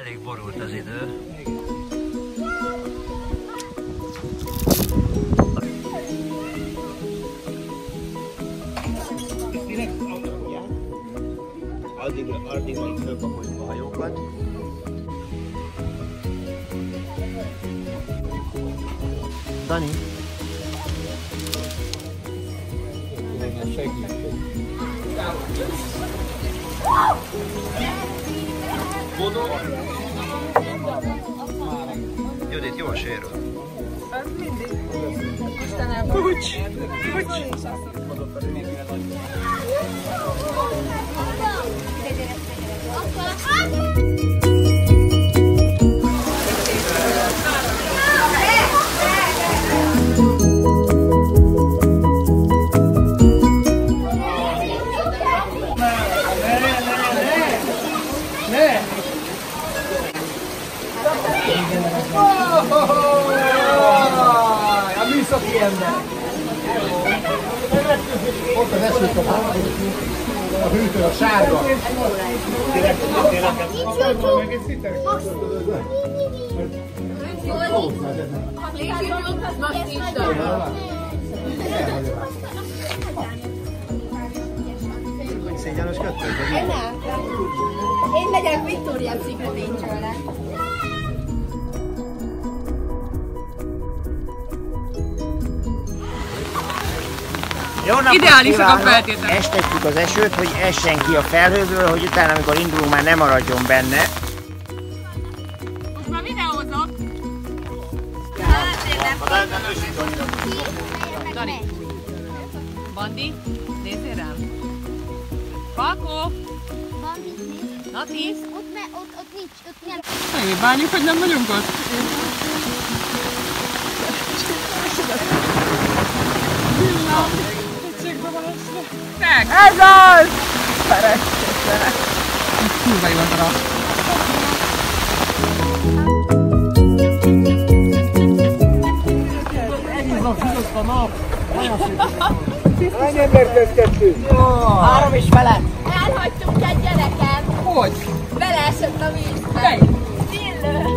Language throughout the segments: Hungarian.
Elég borult az idő. Addig majd fölpakoljuk a hajókat. Dani? Judit, jó a sérül. Az mindig. Istenem. Kucs! Kucs! A műszaki ember! Ott az esőkapás, a hűtő, a sárga. Szégyenes kettő? Én megyek Victoria Secret-tőle. Ideálisak a feltételek. Estetjük az esőt, hogy essen ki a felhőből, hogy utána, amikor indulunk, már nem maradjon benne. Most már videózok. Dani. Bandi, nézzél rám. Falkó. Nati. Ott nincs, ott nem. Megint bánjuk, hogy nem vagyunk ott. Ez az! Szeressétek! Kurva jó az a rap. Hány embert kezdtünk? 3 és fele. Elhagytunk egy gyereken. Hogy? Beleesett a vízbe. Melyik? Illő.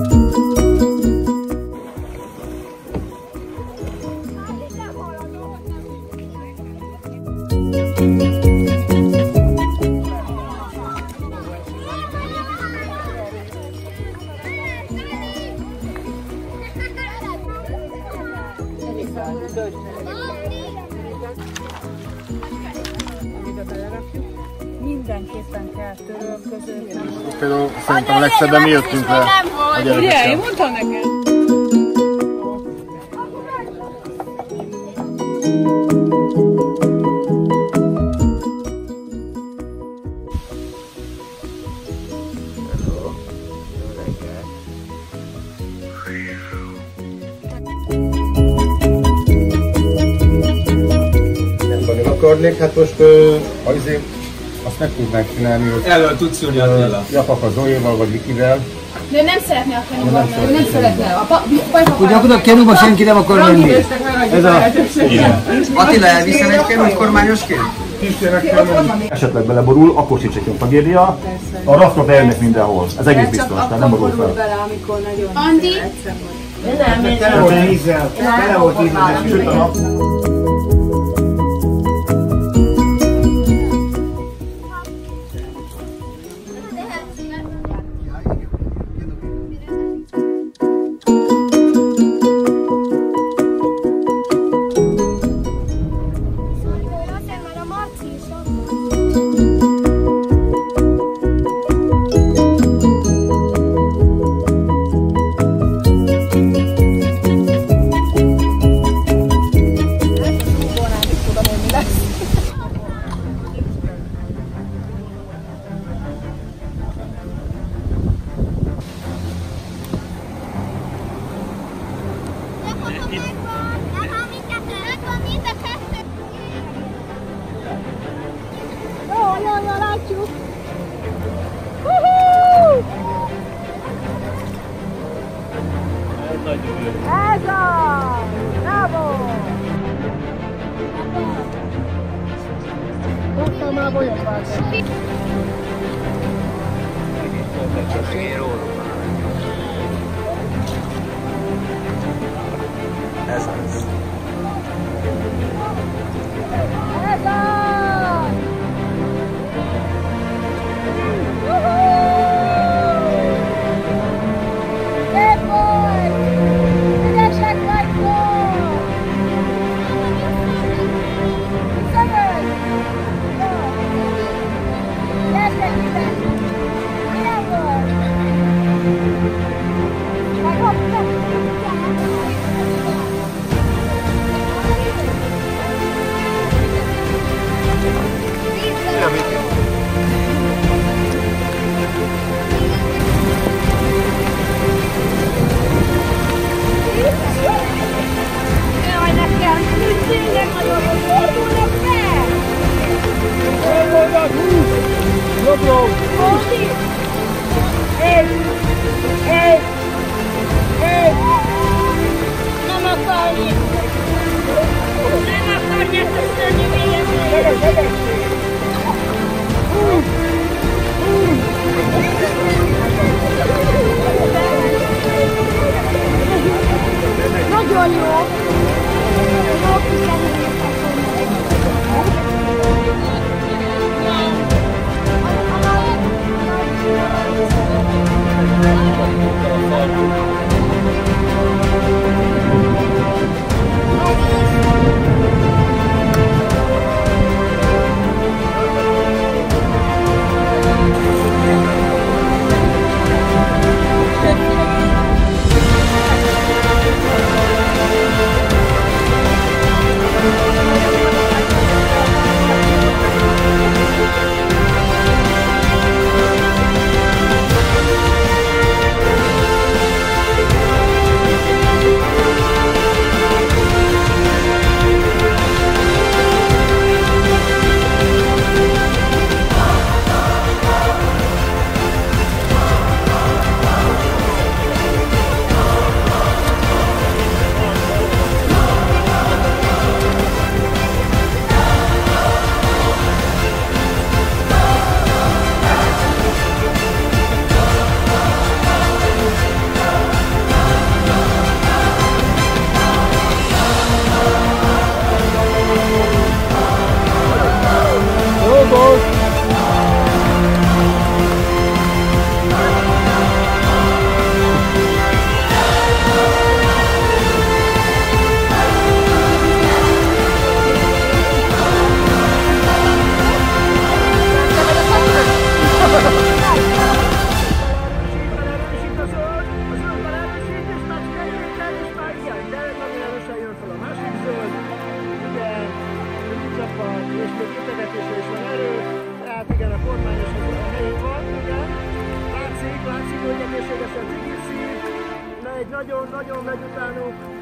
Mindenképpen kell törölközőt. Például szerintem a legszebben mi jöttünk le a Ugye, én gyerekekkel. mondtam neked. Akarnék, hát most azért azt meg tudnánk csinálni, hogy Elől tudsz ülni Attila. Japak a Zoéval vagy Vikivel. De ő nem szeretne a kenuban menni. Nem szeretne. Ugye akkor a kenuba senki nem akar menni. Ez a... Attila, elviszel egy kenut kormányosként? Esetleg beleborul, akkor sincs egy tragédia. A raftot eljönnek mindenhol. Ez egész biztos, tehát nem borul fel. Andi? Tele volt vízzel, tele volt vízzel, süt a nap. Ez a! Bravo! Kaptam már bolyat vágni. Csak róla. Nagyon jó! Jó kis Látszik, hogy egészségesen cigizzik, megy nagyon megy utánuk.